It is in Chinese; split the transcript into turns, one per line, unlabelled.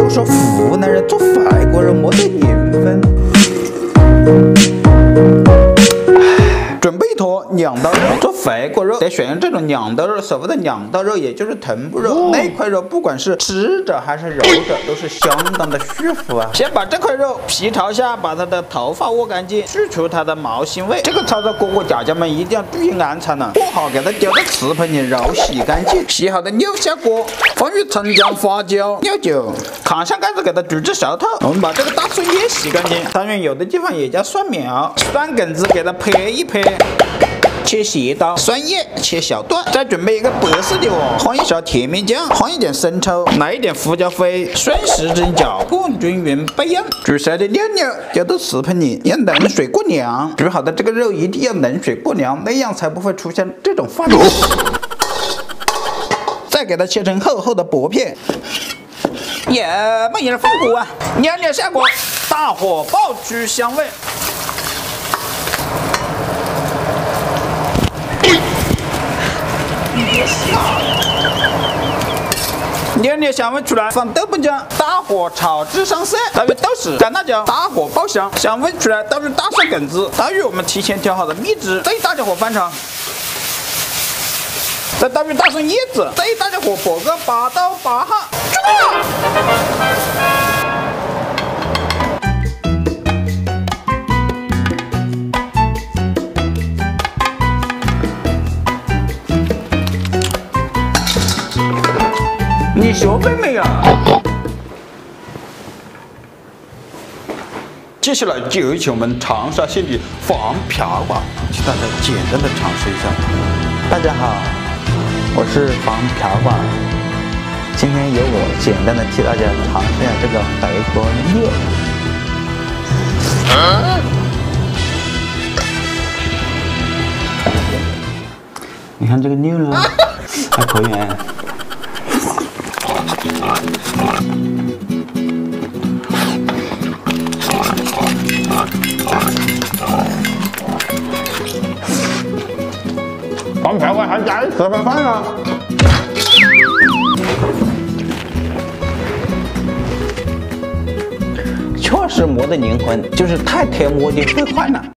都说湖南人做法国人没得年份。准备一坨两刀肉，做肥锅肉得选用这种两刀肉。所谓的两刀肉，也就是臀部肉，那块肉不管是吃着还是揉着，都是相当的舒服啊。先把这块肉皮朝下，把它的头发握干净，去除它的毛腥味。这个操作，哥哥姐姐们一定要注意安全了。过好，给它丢到瓷盆里揉洗干净。洗好的料下锅，放入葱姜、花椒、料酒，扛上盖子给它煮至熟透。我们把这个大蒜叶洗干净，当然有的地方也叫蒜苗、蒜梗子，给它拍一拍。切斜刀，蒜叶切小段，再准备一个白色的碗，放一勺甜面酱，放一点生抽，来一点胡椒粉，顺时针搅拌均匀备用。煮熟的料丢到瓷盆里，让冷水过凉。煮好的这个肉一定要冷水过凉，那样才不会出现这种发黏。再给它切成厚厚的薄片。慢点放锅啊，袅袅下锅，大火爆出香味。袅袅香味出来，放豆瓣酱，大火炒至上色，倒入豆豉、干辣椒，大火爆香，香味出来，倒入大蒜梗子，倒入我们提前调好的蜜汁，再大家伙翻炒，再倒入大蒜叶子，再大家伙火个8到8下，出锅了。你学会没有？接下来就有请我们长沙县的黄瓢瓜，请大家简单的尝试一下。
大家好，我是黄瓢瓜，今天由我简单的替大家尝试一下这个肥锅料。你看这个料呢，还可以哎。黄瓢瓜还加一盒饭啊！确实没得灵魂，就是太贴膜的会坏了。